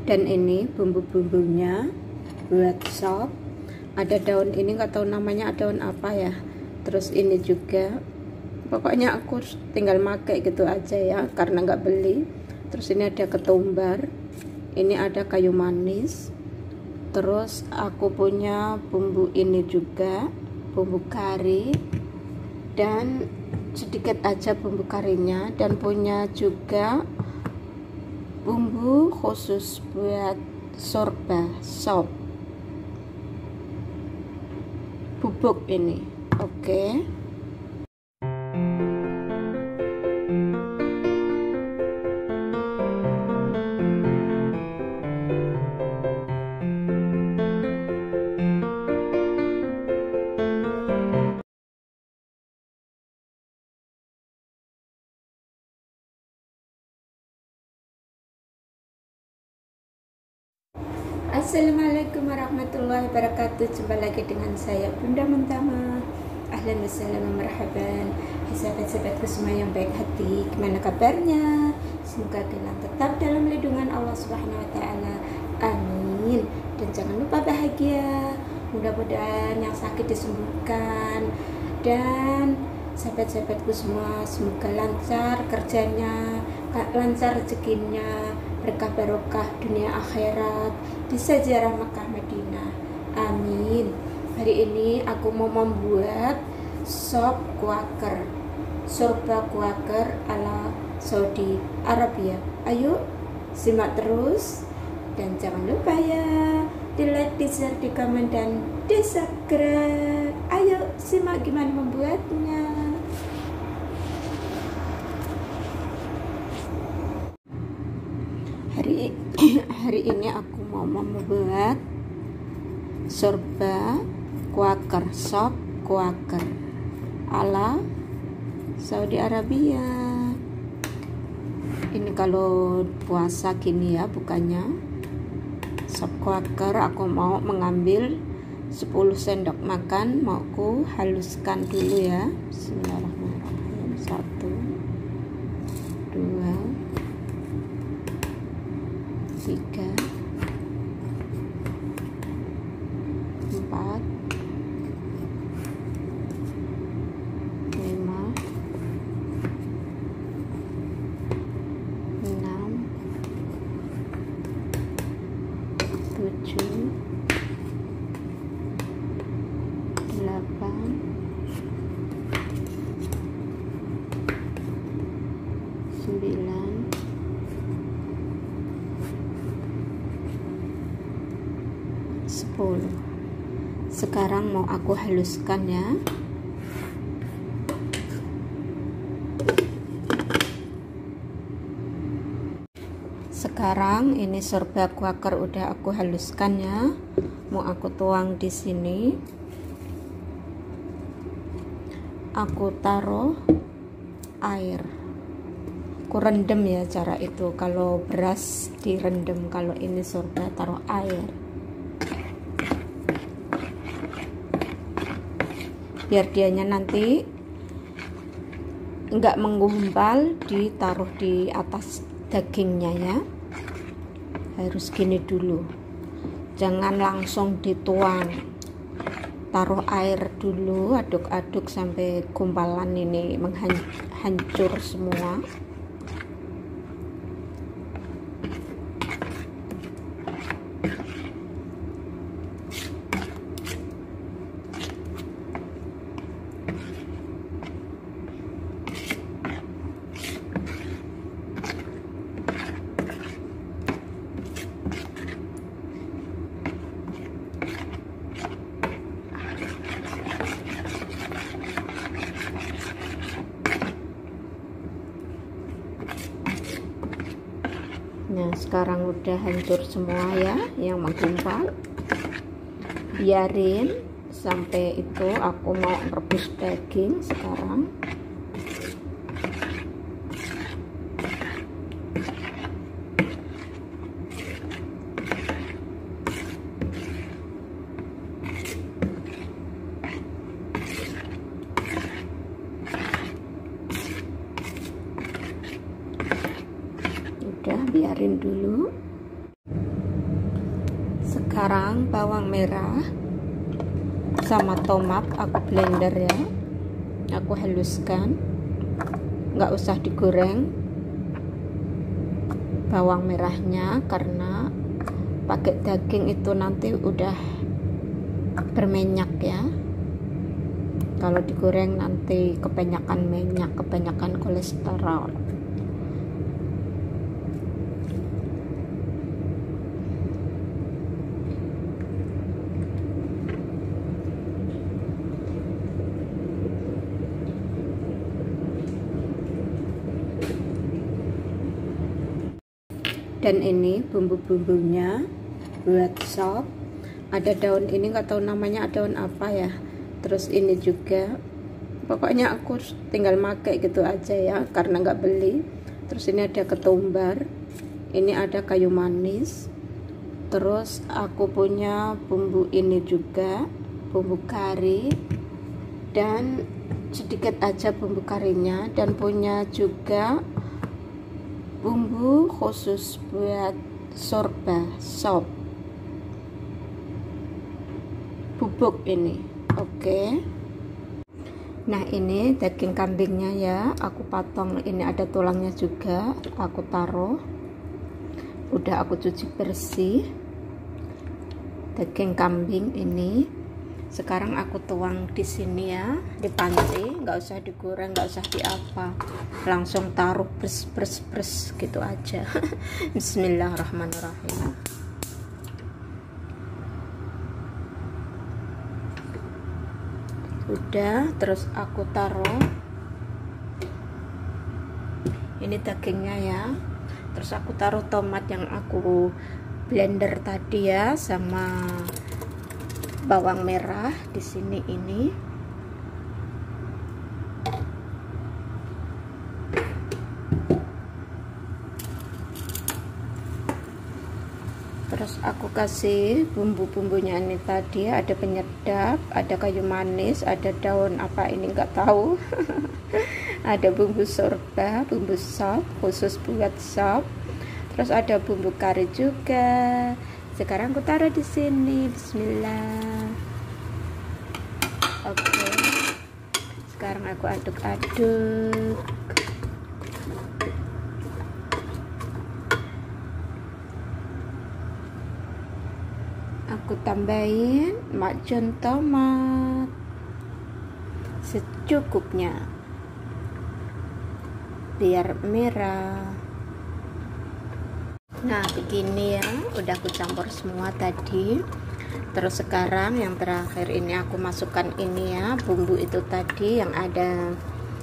Dan ini bumbu-bumbunya buat sop. Ada daun ini, nggak tahu namanya daun apa ya. Terus ini juga, pokoknya aku tinggal pakai gitu aja ya, karena nggak beli. Terus ini ada ketumbar, ini ada kayu manis. Terus aku punya bumbu ini juga, bumbu kari, dan sedikit aja bumbu karinya. Dan punya juga bumbu khusus buat sorba sop bubuk ini. Oke. Assalamualaikum warahmatullahi wabarakatuh. Jumpa lagi dengan saya Bunda Mentama. Ahlan wa sahlan wa marhaban. Sahabat-sahabatku semua yang baik hati, gimana kabarnya? Semoga kalian tetap dalam lindungan Allah Subhanahu wa taala. Amin. Dan jangan lupa bahagia. Mudah-mudahan yang sakit disembuhkan. Dan sahabat-sahabatku semua, semoga lancar kerjanya, lancar rezekinya, berkah barokah dunia akhirat di sejarah Mekah Madinah. Amin. Hari ini aku mau membuat sop kuaker, sorba kuaker ala Saudi Arabia. Ayo simak terus, dan jangan lupa ya di like, di share, di komen, dan di subscribe. Ayo simak gimana membuatnya. Hari ini aku mau membuat sorba kuaker, sop kuaker ala Saudi Arabia. Ini kalau puasa gini ya bukannya. Sop kuaker aku mau mengambil 10 sendok makan, mau aku haluskan dulu ya. Bismillahirrahmanirrahim. 1 2 3 4 5 6 7 8 9 10. Sekarang mau aku haluskan ya. Sekarang ini sorba kuaker udah aku haluskan ya. Mau aku tuang di sini. Aku taruh air. Aku rendam ya, cara itu. Kalau beras direndam, kalau ini sorba taruh air. Biar dianya nanti enggak menggumpal, ditaruh di atas dagingnya ya. Harus gini dulu, jangan langsung dituang. Taruh air dulu, aduk-aduk sampai gumpalan ini hancur semua. Nah, sekarang udah hancur semua ya yang menggumpal. Biarin sampai itu. Aku mau rebus daging sekarang. Udah, biarin dulu. Sekarang bawang merah sama tomat aku blender ya, aku haluskan, nggak usah digoreng bawang merahnya karena pakai daging itu nanti udah berminyak ya. Kalau digoreng nanti kebanyakan minyak, kebanyakan kolesterol. Dan ini bumbu-bumbunya buat sop. Ada daun ini nggak tahu namanya daun apa ya. Terus ini juga, pokoknya aku tinggal pakai gitu aja ya karena nggak beli. Terus ini ada ketumbar, ini ada kayu manis. Terus aku punya bumbu ini juga, bumbu kari, dan sedikit aja bumbu karinya, dan punya juga bumbu khusus buat sorba sop bubuk ini. Oke. Nah, ini daging kambingnya ya, aku potong, ini ada tulangnya juga, aku taruh, udah aku cuci bersih daging kambing ini. Sekarang aku tuang di sini ya, di panci, nggak usah digoreng, nggak usah diapa, langsung taruh pres gitu aja. Bismillahirrahmanirrahim. Udah, terus aku taruh ini dagingnya ya, terus aku taruh tomat yang aku blender tadi ya, sama bawang merah di sini ini. Terus aku kasih bumbu-bumbunya ini tadi, ada penyedap, ada kayu manis, ada daun apa ini nggak tahu. Ada bumbu sorba, bumbu sop khusus buat sop. Terus ada bumbu kari juga. Sekarang aku taruh di sini. Bismillah. Oke. Sekarang aku aduk-aduk. Aku tambahin macun tomat secukupnya biar merah. Nah, begini ya, udah aku campur semua tadi. Terus sekarang yang terakhir ini aku masukkan ini ya, bumbu itu tadi yang ada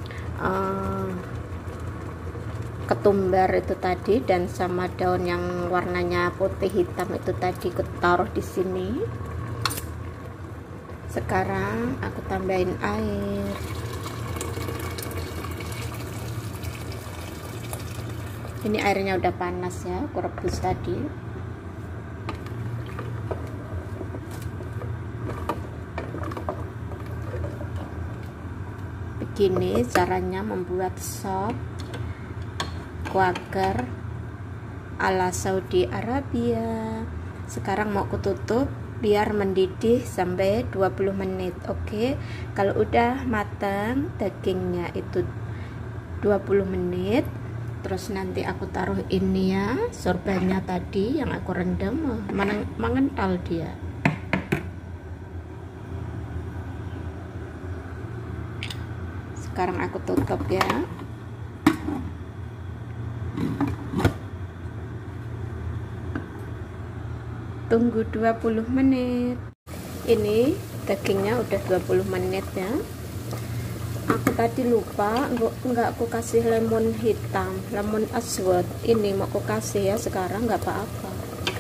ketumbar itu tadi, dan sama daun yang warnanya putih hitam itu tadi aku taruh di sini. Sekarang aku tambahin air. Ini airnya udah panas ya, aku rebus tadi. Begini caranya membuat sop quaker ala Saudi Arabia. Sekarang mau aku tutup biar mendidih sampai 20 menit. Oke. Kalau udah matang dagingnya itu 20 menit, terus nanti aku taruh ini ya, sorbanya tadi yang aku rendam, mengental dia. Sekarang aku tutup ya. Tunggu 20 menit. Ini dagingnya udah 20 menit ya. Aku tadi lupa nggak aku kasih lemon hitam, lemon aswad. Ini mau aku kasih ya sekarang, nggak apa-apa.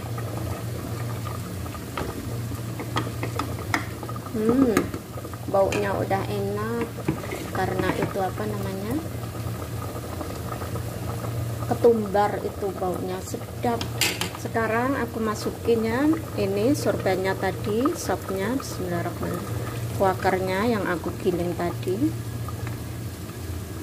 Baunya udah enak karena itu apa namanya, ketumbar, itu baunya sedap. Sekarang aku masukinnya ini sorbanya tadi, sopnya. Bismillahirrahmanirrahim. Quakernya yang aku giling tadi.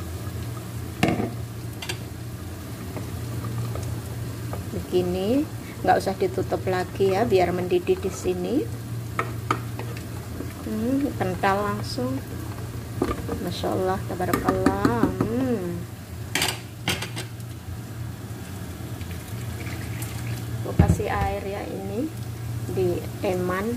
Begini, nggak usah ditutup lagi ya, biar mendidih di sini. Kental langsung, Masya Allah, tabarakallah. Aku kasih air ya, ini di eman.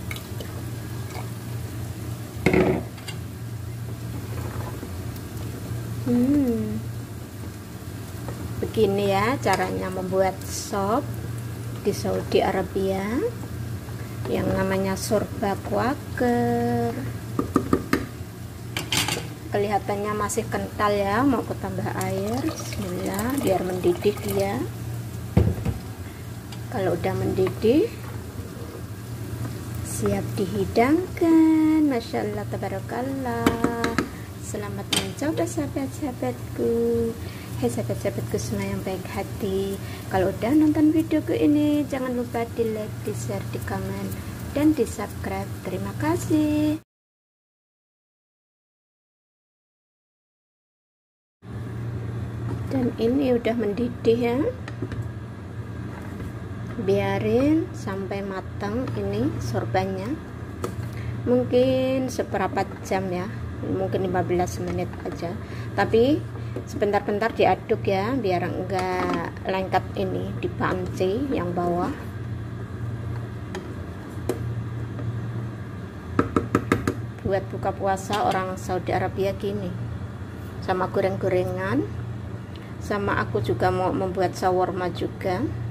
Begini ya caranya membuat sop di Saudi Arabia yang namanya sorba quaker. Kelihatannya masih kental ya, mau aku tambah air. Bismillah, biar mendidih dia. Kalau udah mendidih, siap dihidangkan. Masya Allah, tabarakallah. Selamat mencoba sahabat-sahabatku. Hai sahabat-sahabatku semua yang baik hati, kalau udah nonton videoku ini jangan lupa di like, di share, di komen, dan di subscribe. Terima kasih. Dan ini udah mendidih ya, biarin sampai matang ini sorbannya, mungkin seberapa jam ya, mungkin 15 menit aja, tapi sebentar-bentar diaduk ya, biar enggak lengket ini di panci yang bawah. Buat buka puasa orang Saudi Arabia gini, sama goreng-gorengan, sama aku juga mau membuat shawarma juga.